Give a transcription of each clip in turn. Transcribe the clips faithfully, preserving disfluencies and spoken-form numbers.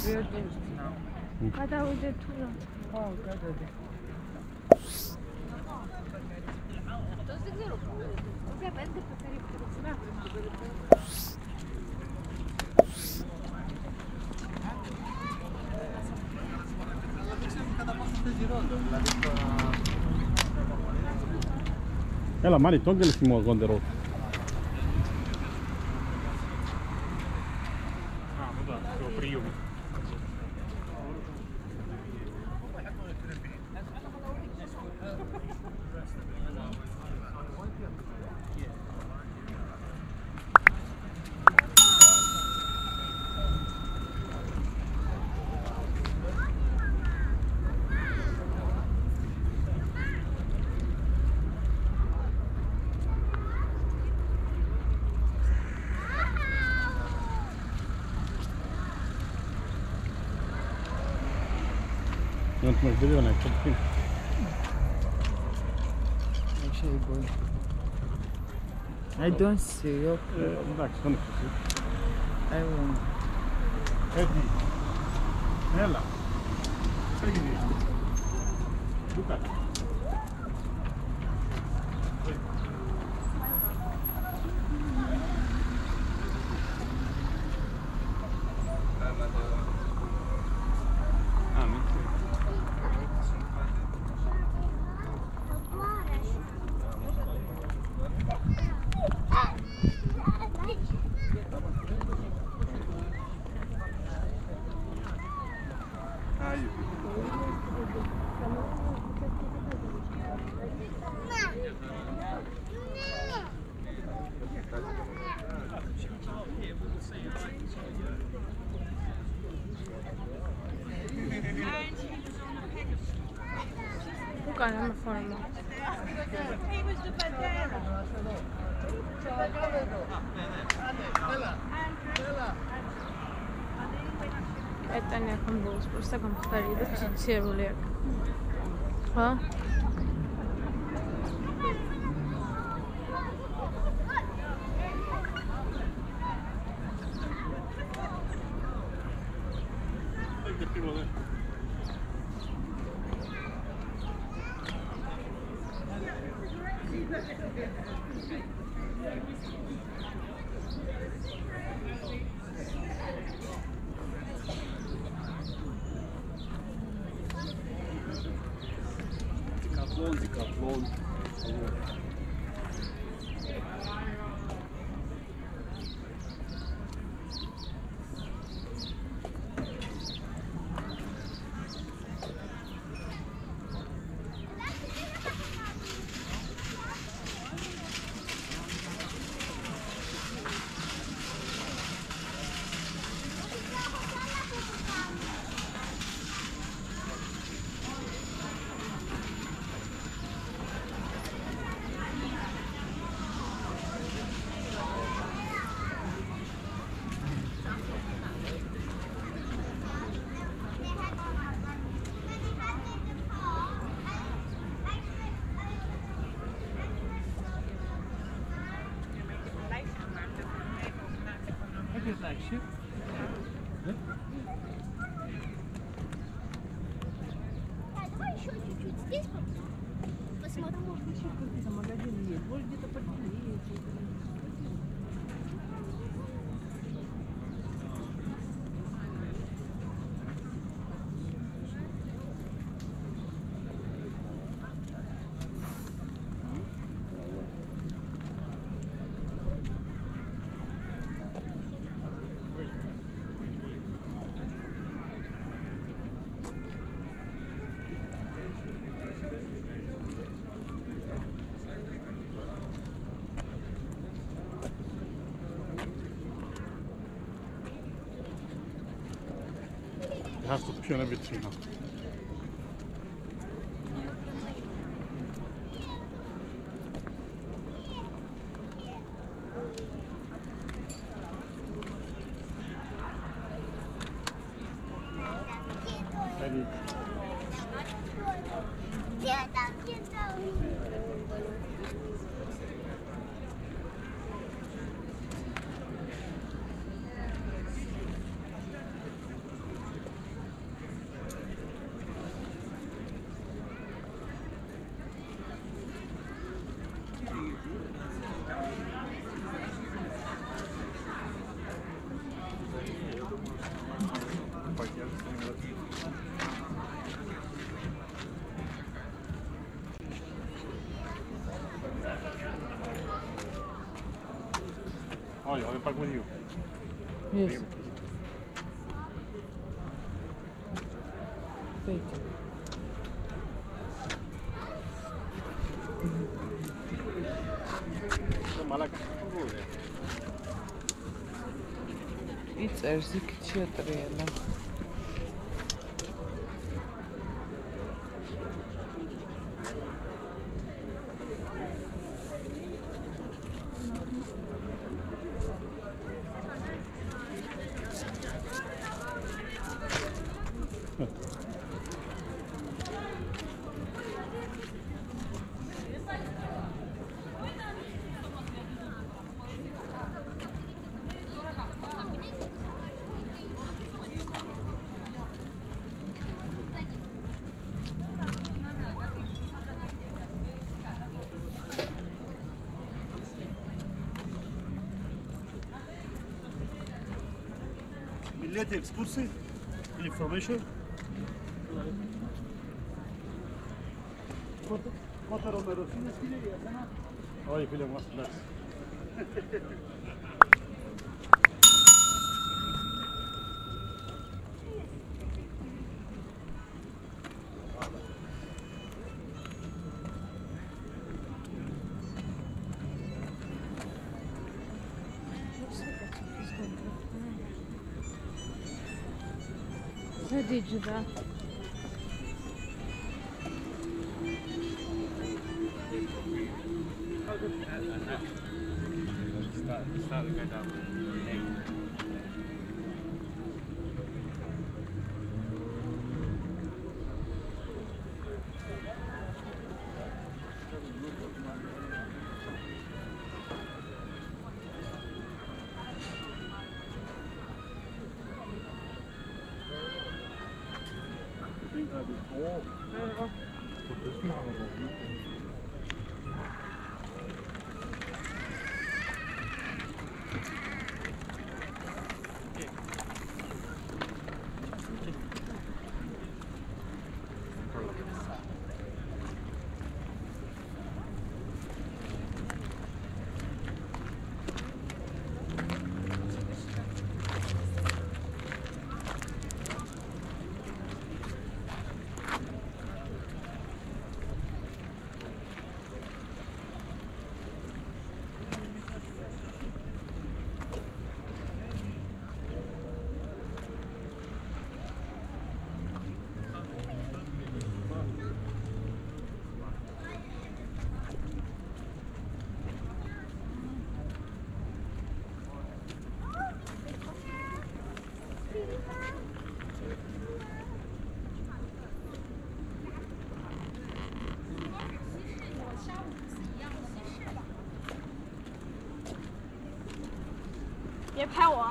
We are tourists now. Kada was a tour. Oh, Kada. Έλα Μάρι, τον και λεφτή μου αγόντερο. You want to make a video on it? Actually, boy. I don't see you. Εντάξει, δεν έχεις. I won't. Έτσι. Έλα. Έγινε. Λούκα. Πού κάναμε φόρμα. Ήταν এখন বলছি বসে এখন তারিখে চিচ্ছে বলে হ্যাঁ Decathlon, decathlon. Flagship. Yeah. Давай еще чуть-чуть здесь посмотрим. Может, еще какие-то магазины есть. Может, где-то подлиннее. It has to più una vicina. Vedi? Oh, yeah, I'll be back with you. Yes. Wait. იწერს იქით შეატრიალა. Millet ekskursi, information. Motor numeru Oi, filho, mostra. Sadece de. 别拍我！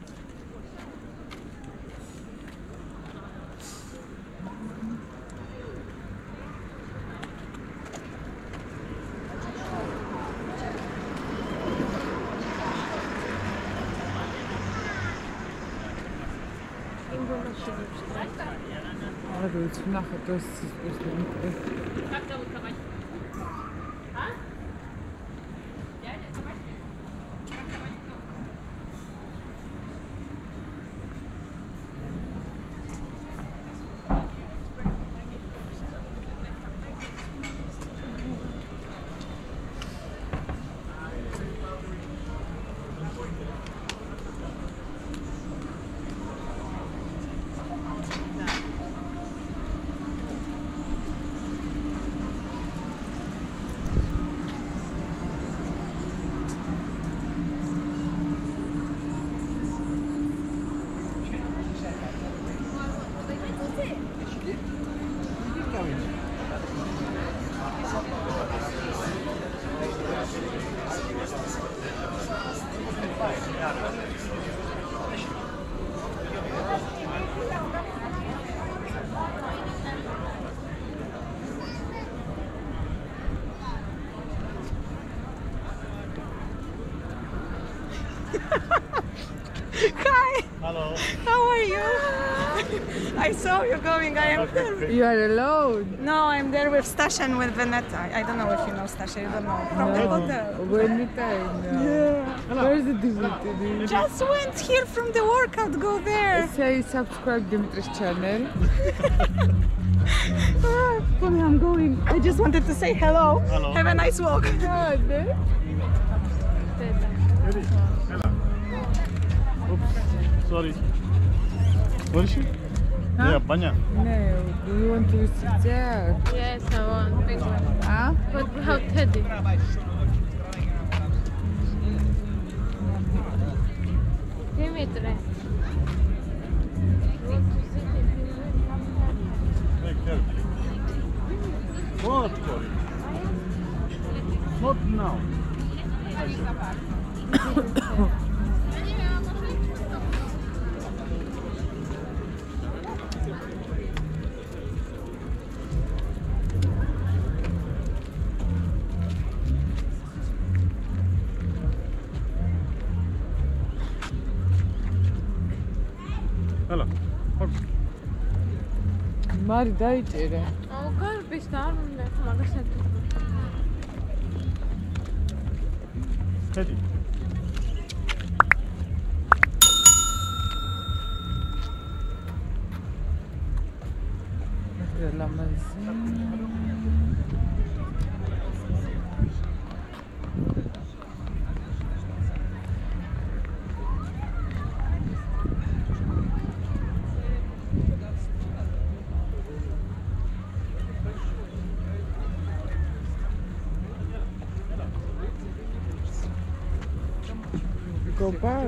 Ладно, ведь нахуй, то есть, если не Как зовут собачку? А? Дядя, собачка? Как собачка? Hi. Hello. How are you? I saw you going. I am there. You are alone. No, I'm there with Stasha and with Veneta. I don't know if you know Stasha. You don't know. From the hotel. Veneta, no. Yeah. Where's the Dimitri? Just went here from the workout. Go there. Say subscribe Dimitri's channel. Ah, Mommy, I'm going. I just wanted to say hello. Hello. Have a nice walk. God. Ready? Hello. Oops. Sorry. Where is she? Huh? Yeah, Banya. No, do you want to visit there? Yes, I want. Big one. Huh? But we have Teddy. Dimitri. Take care. What, Cory? Not now. Hello. Mari, dai tere. Oh, God, be starving. Mother said. Teddy. La manzana. Go back.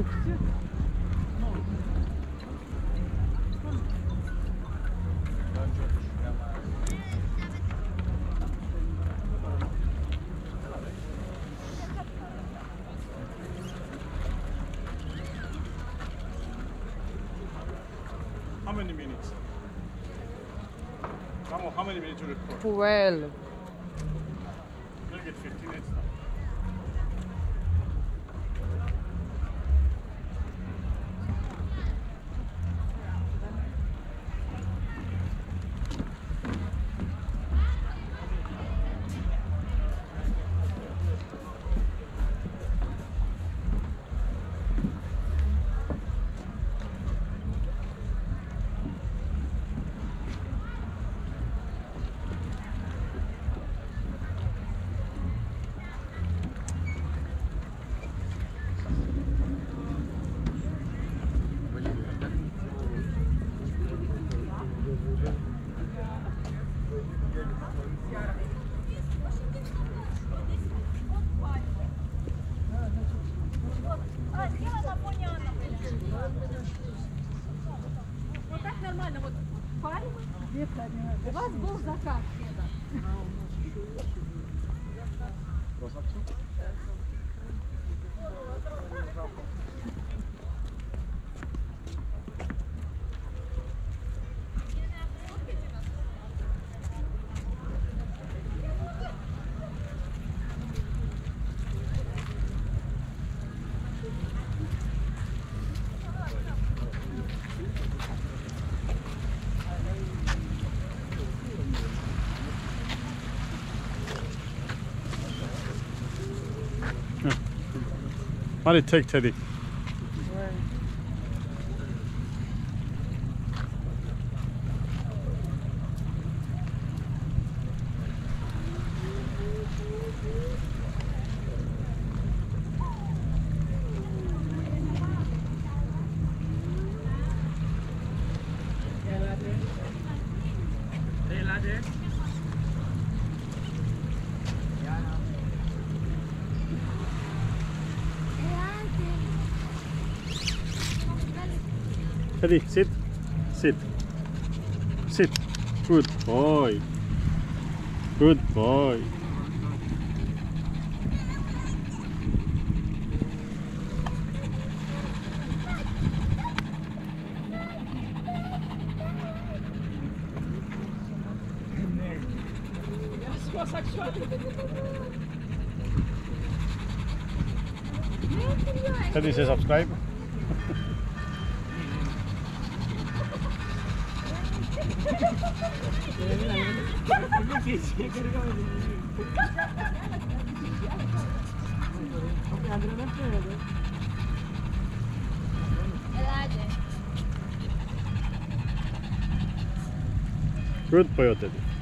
How many minutes? Come on, how many minutes you record? Twelve. You'll get fifteen minutes now. У вас был заказ. How did it take, Teddy? Teddy, sit, sit, sit. Good boy. Good boy. Teddy, say subscribe. Good boy, Teddy.